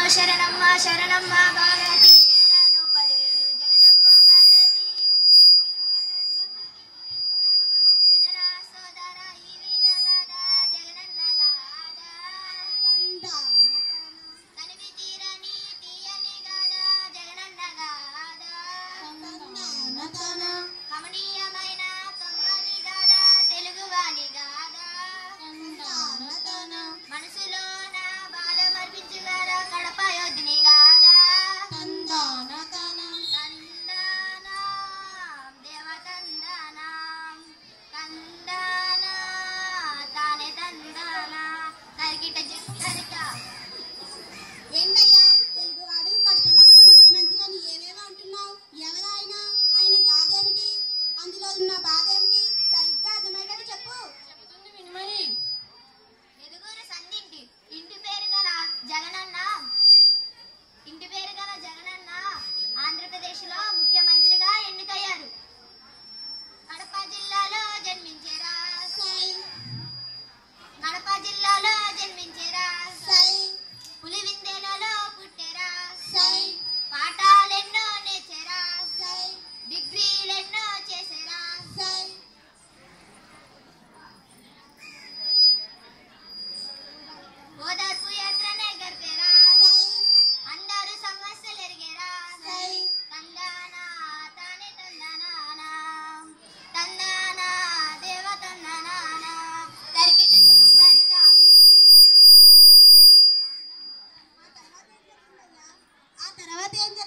శరణమ్మ శరణమ్మ భారతి శరణు పదివేలు జగనమ్మ భారతి వినరా సోదర ఈ విధంగా జగనన్న గాదా తనివి తీరని తీయని గాదా జగనన్న గాదా కమనీయమైన కమ్మని గాదా తెలుగువాణి గాదా మనసులో బాధ మర్పించుగారా కడప యోధిని గాదా దేవతందానం కందాన తానే తందాన తరిగిట జిక్కరిట. ఏంటయ్యా తెలుగువాడు కడుపువాడు ముఖ్యమంత్రి అని ఏవేవో అంటున్నావు? ఎవరైనా ఆయన గాదేమిటి, అందులో ఉన్న బాధ ఏమిటి? సరిగ్గా అర్థమయ్యేటట్టు చెప్పు. చెప్తుంది వినమని. ఎదుగురు సంధింటి ఇంటి పేరు గల జగనన్న ఆంధ్రప్రదేశ్లో ముఖ్యమంత్రిగా ఎన్నికయ్యారు. కడప జిల్లాలో జన్మించేరా పులివిందెలలో పుట్టేరా పాఠాలెన్నో నేర్చేరా డిగ్రీలెన్నో చేసేరా ఓదార్పు యాత్రనే గడిపేరా అందరూ సమస్యలు ఎరిగేరా తందానా తానే తందానా తందానా దేవ తందానా తరిగిట సరిగా. ఆ తర్వాత ఏం జరిగిందయ్యా?